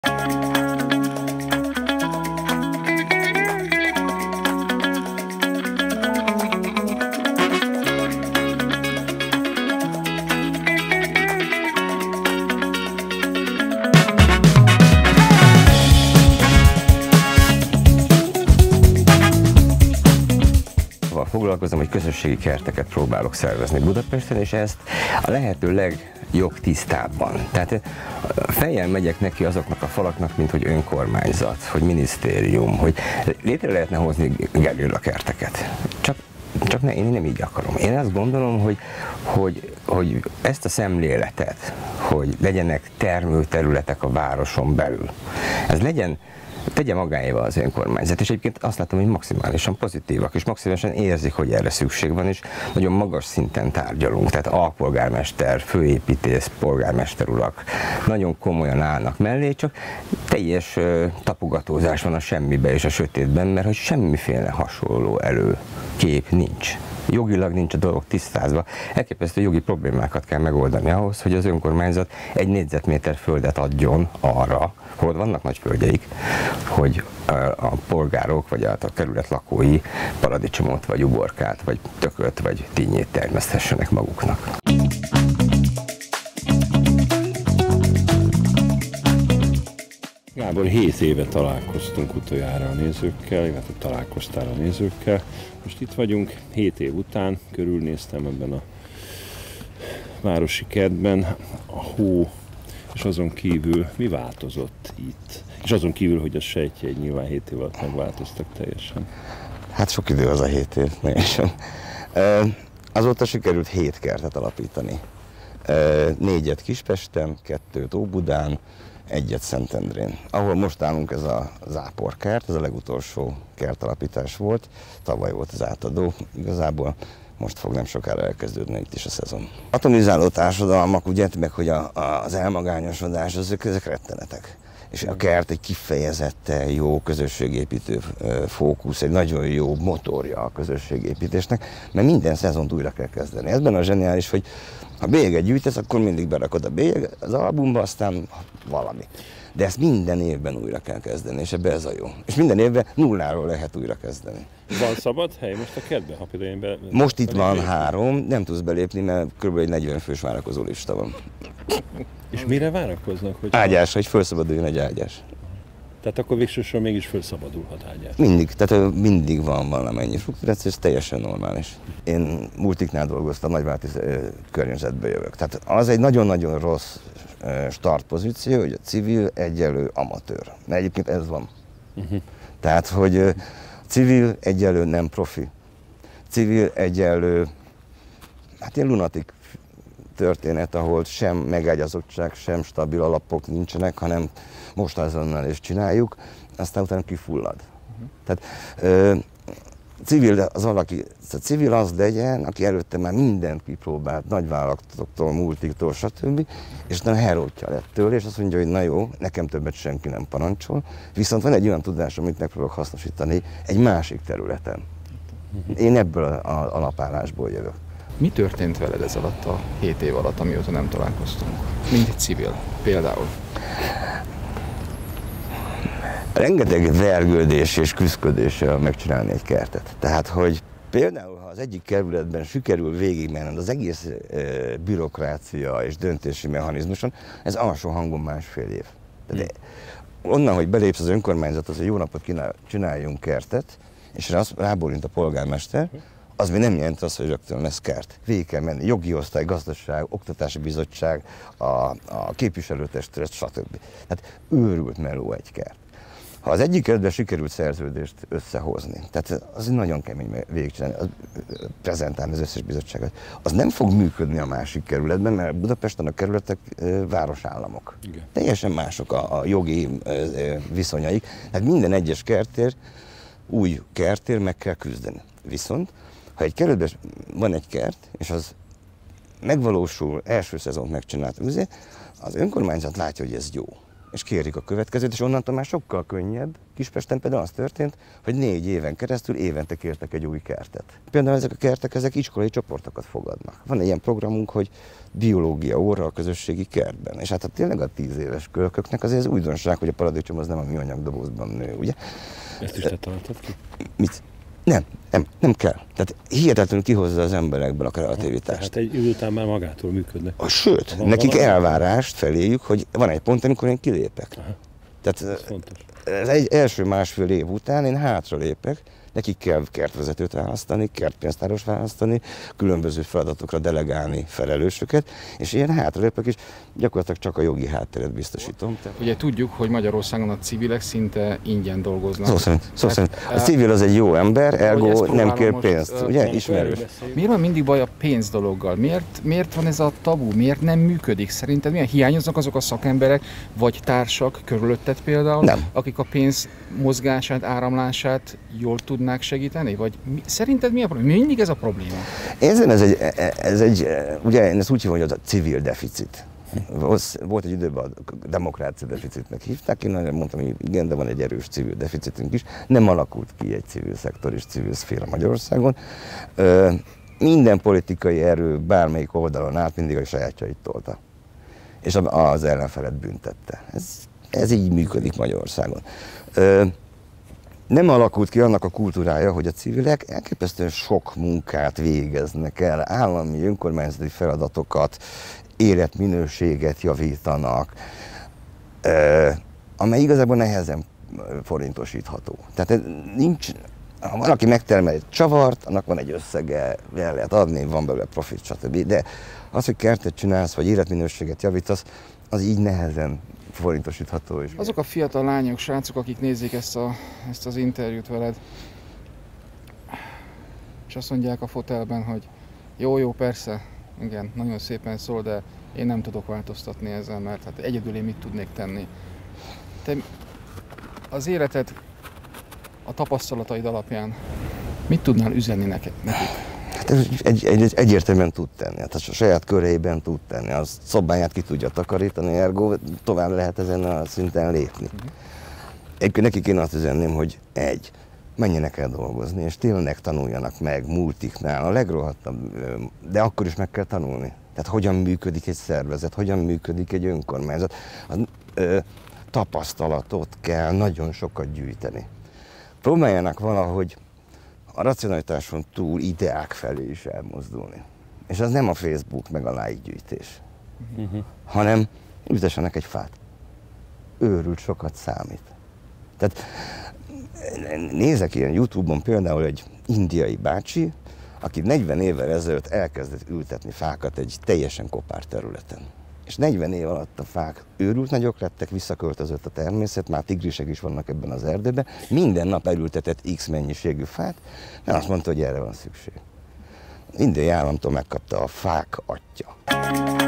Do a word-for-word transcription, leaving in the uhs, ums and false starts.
Foglalkozom, hogy közösségi kerteket próbálok szervezni Budapesten, és ezt a lehető legjobb tisztábban. Tehát fejjel megyek neki azoknak a falaknak, mint hogy önkormányzat, hogy minisztérium, hogy létre lehetne hozni gerilla kerteket. Csak, csak ne, én nem így akarom. Én azt gondolom, hogy, hogy, hogy ezt a szemléletet, hogy legyenek termőterületek a városon belül, ez legyen, tegye magáéval az önkormányzat, és egyébként azt látom, hogy maximálisan pozitívak, és maximálisan érzik, hogy erre szükség van, és nagyon magas szinten tárgyalunk, tehát alpolgármester, főépítész, polgármester urak nagyon komolyan állnak mellé, csak teljes uh, tapogatózás van a semmibe és a sötétben, mert hogy semmiféle hasonló előkép nincs. Jogilag nincs a dolog tisztázva. Elképesztő jogi problémákat kell megoldani ahhoz, hogy az önkormányzat egy négyzetméter földet adjon arra, hol vannak nagy földjeik, hogy a polgárok vagy a kerület lakói paradicsomot, vagy uborkát, vagy tököt, vagy tinnyét termeszthessenek maguknak. Gábor, hét éve találkoztunk utoljára a nézőkkel, illetve találkoztál a nézőkkel. Most itt vagyunk, hét év után, körülnéztem ebben a városi kertben, a hó, és azon kívül mi változott itt? És azon kívül, hogy a sejtjeid nyilván hét év alatt megváltoztak teljesen. Hát sok idő az a hét év, teljesen. Azóta sikerült hét kertet alapítani. Négyet Kispesten, kettőt Óbudán, egyet Szentendrén. Ahol most állunk, ez a záporkert, ez a legutolsó kertalapítás volt, tavaly volt az átadó igazából, most fog nem sokára elkezdődni itt is a szezon. Atomizáló társadalmak, ugye, meg hogy a, a, az elmagányosodás, ezek, ezek rettenetek. És a kert egy kifejezetten jó közösségépítő fókusz, egy nagyon jó motorja a közösségépítésnek, mert minden szezont újra kell kezdeni. Ezben a zseniális, hogy ha bélyeget gyűjtesz, akkor mindig berakod a bélyeget az albumba, aztán valami. De ezt minden évben újra kell kezdeni, és ebbe ez a jó. És minden évben nulláról lehet újra kezdeni. Van szabad hely most a kertben, ha például én be... Most itt van belépni. három, nem tudsz belépni, mert kb. Egy negyven fős várakozó lista van. És mire várakoznak? Hogy ágyás, hogy felszabaduljon egy ágyás. Tehát akkor végsősorban mégis felszabadulhat ágyás. Mindig, tehát mindig van valamennyi fluktuáció, ez teljesen normális. Én multiknál dolgoztam, nagyválti környezetbe jövök. Tehát az egy nagyon-nagyon rossz startpozíció, hogy a civil egyenlő amatőr. Mert egyébként ez van. Uh-huh. Tehát, hogy civil egyenlő nem profi. Civil egyenlő, hát ilyen lunatik történet, ahol sem megágyazottság, sem stabil alapok nincsenek, hanem most azonnal is csináljuk, aztán utána kifullad. Uh-huh. Tehát ö, civil az valaki, civil az legyen, aki előtte már mindent kipróbált, nagyvállalatoktól, multiktól, stb. És utána herótja lett tőle, és azt mondja, hogy na jó, nekem többet senki nem parancsol, viszont van egy olyan tudás, amit megpróbálok hasznosítani egy másik területen. Uh-huh. Én ebből a alapállásból jövök. Mi történt veled ez alatt a hét év alatt, amióta nem találkoztunk? Mint egy civil, például? Rengeteg vergődés és küszködéssel megcsinálni egy kertet. Tehát, hogy például, ha az egyik kerületben sikerül végigmenned az egész e, bürokrácia és döntési mechanizmuson, ez alsó hangon másfél év. Tehát hmm. onnan, hogy belépsz az önkormányzathoz, hogy jó napot kínál, csináljunk kertet, és rábólint a polgármester, az még nem jelent azt, hogy rögtön lesz kert. Végig kell menni, jogi osztály, gazdaság, oktatási bizottság, a, a képviselőtestület, stb. Tehát őrült meló egy kert. Ha az egyik kerületben sikerült szerződést összehozni, tehát az nagyon kemény végigcsinálni, prezentálni az összes bizottságot, az nem fog működni a másik kerületben, mert Budapesten a kerületek városállamok. Igen. Teljesen mások a, a jogi viszonyaik, tehát minden egyes kertér, új kertér meg kell küzdeni. Viszont ha egy kerületben van egy kert, és az megvalósul, első szezont megcsinált, az önkormányzat látja, hogy ez jó. és kérik a következőt, és onnantól már sokkal könnyebb. Kispesten például az történt, hogy négy éven keresztül évente kértek egy új kertet. Például ezek a kertek, ezek iskolai csoportokat fogadnak. Van egy ilyen programunk, hogy biológia óra a közösségi kertben. És hát a tényleg a tíz éves kölyköknek azért az újdonság, hogy a paradicsom az nem a műanyag dobozban nő, ugye? Ezt is te találtad ki? Mit? Nem, nem, nem kell. Tehát hihetetlenül kihozza az emberekből a kreativitást. Tehát egy idő után már magától működnek. A, sőt, van nekik valami elvárást feléjük, hogy van egy pont, amikor én kilépek. Aha. Tehát ez fontos. Az egy első másfél év után én hátra lépek, nekik kell kertvezetőt választani, kertpénztáros választani, különböző feladatokra delegálni felelősöket, és én hátralépek, és gyakorlatilag csak a jogi hátteret biztosítom. Ugye tudjuk, hogy Magyarországon a civilek szinte ingyen dolgoznak. Szó szerint, szó szerint. A civil az egy jó ember, ergo nem kér pénzt, most, ugye? Ismerős. Miért van mindig baj a pénz dologgal? Miért, miért van ez a tabu? Miért nem működik? Szerinted milyen hiányoznak azok a szakemberek, vagy társak körülötted például, nem. akik a pénz mozgását, áramlását jól tudnák segíteni? Vagy mi, szerinted mi a probléma? Mindig ez a probléma? Ezen ez egy, ez egy, ugye én ezt úgy hívom, hogy a civil deficit. Volt egy időben a demokrácia deficitnek hívták, én nagyon mondtam, hogy igen, de van egy erős civil deficitünk is. Nem alakult ki egy civil szektor és civil szféra Magyarországon. Minden politikai erő bármelyik oldalon át mindig a sajátjait tolta. És az ellenfelet büntette. Ez, ez így működik Magyarországon. Nem alakult ki annak a kultúrája, hogy a civilek elképesztően sok munkát végeznek el, állami, önkormányzati feladatokat, életminőséget javítanak, amely igazából nehezen forintosítható. Tehát nincs, ha valaki megtermel egy csavart, annak van egy összege, el lehet adni, van belőle profit, stb. De az, hogy kertet csinálsz, vagy életminőséget javítasz, az így nehezen forintosítható is. Azok a fiatal lányok, srácok, akik nézik ezt, a, ezt az interjút veled, és azt mondják a fotelben, hogy jó, jó, persze, igen, nagyon szépen szól, de én nem tudok változtatni ezzel, mert hát egyedül én mit tudnék tenni. Te az életed, a tapasztalataid alapján mit tudnál üzenni neked, nekik? Hát egy, egy, egy, egyértelműen tud tenni, hát a saját körében tud tenni, a szobáját ki tudja takarítani, ergo tovább lehet ezen a szinten lépni. Uh-huh. Egy, nekik én azt üzenném, hogy egy, menjenek el dolgozni, és tényleg tanuljanak meg multiknál, a legrohadtabb, de akkor is meg kell tanulni. Tehát hogyan működik egy szervezet, hogyan működik egy önkormányzat. A, ö, tapasztalatot kell nagyon sokat gyűjteni. Próbáljanak valahogy a racionalitáson túl ideák felé is elmozdulni. És az nem a Facebook meg a like gyűjtés, uh-huh. hanem ültessenek egy fát. Őrült sokat számít. Tehát nézek ilyen YouTube-on például egy indiai bácsi, aki negyven évvel ezelőtt elkezdett ültetni fákat egy teljesen kopár területen. És negyven év alatt a fák őrült nagyok lettek, visszaköltözött a természet, már tigrisek is vannak ebben az erdőben, minden nap elültetett X mennyiségű fát, mert azt mondta, hogy erre van szükség. Indiai államtól megkapta a fák atya.